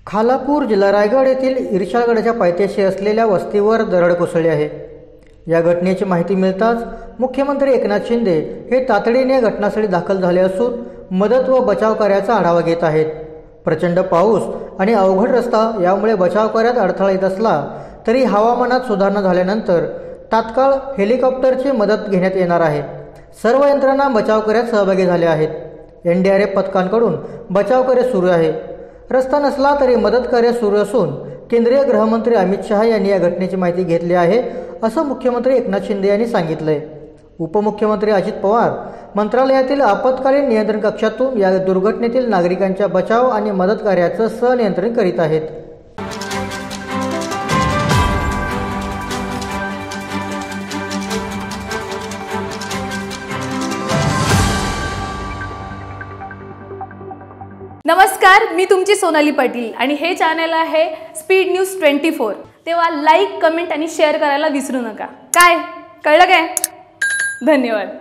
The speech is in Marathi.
खालापूर जिल्हा रायगड येथील इर्शाळगडाच्या पायथ्याशी असलेल्या वस्तीवर दरड कोसळली आहे। या घटनेची माहिती मिळताच मुख्यमंत्री एकनाथ शिंदे हे तातडीने घटनास्थळी दाखल झाले असून मदत व बचाव कार्याचा आढावा घेत आहेत। प्रचंड पाऊस आणि अवघड रस्ता यामुळे बचाव कार्यात अडथळा येत असला तरी हवामानात सुधारणा झाल्यानंतर तात्काळ हेलिकॉप्टरची मदत घेण्यात येणार आहे। सर्व यंत्रणा बचाव कार्यात सहभागी झाल्या आहेत। एनडीआरएफ पथकांकडून बचाव कार्य सुरू आहे। रस्ता नसला तरी मदत कार्य सुरू असून केंद्रीय गृहमंत्री अमित शहा यांनी या घटनेची माहिती घेतली आहे असं मुख्यमंत्री एकनाथ शिंदे यांनी सांगितलंय। उपमुख्यमंत्री अजित पवार मंत्रालयातील आपत्कालीन नियंत्रण कक्षातून या दुर्घटनेतील नागरिकांच्या बचाव आणि मदत कार्याचं सहनियंत्रण करीत आहेत। नमस्कार, मी तुमची सोनाली पाटील आणि हे चॅनल आहे स्पीड न्यूज 24। तेव्हा लाईक, कमेंट आणि शेअर करायला विसरू नका। काय कळलं काय? धन्यवाद।